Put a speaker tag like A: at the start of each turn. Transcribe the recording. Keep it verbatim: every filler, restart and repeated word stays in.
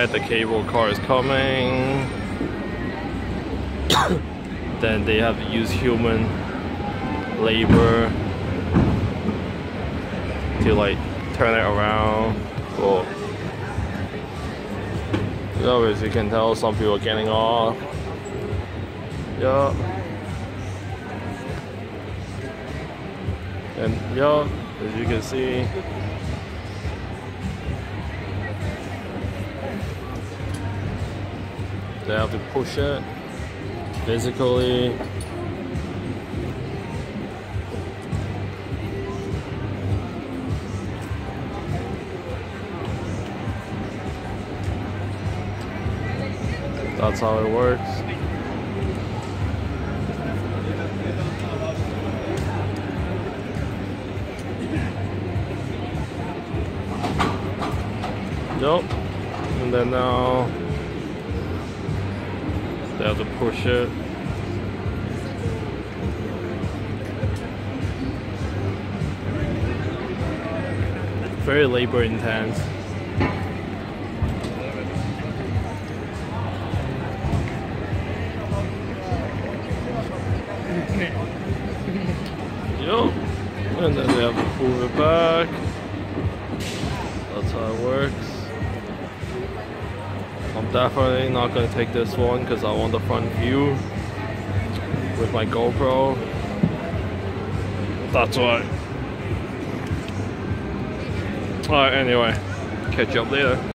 A: outside, the cable car is coming. Then they have to use human labor to like turn it around. Cool. So as you can tell, some people are getting off. Yeah. And yeah, as you can see, they have to push it physically. That's how it works. Nope. And then now they have to push it. Very labor intense. Yup. And then they have to move it back. That's how it works. I'm definitely not going to take this one because I want the front view with my GoPro. That's why. Alright, anyway, catch you up later.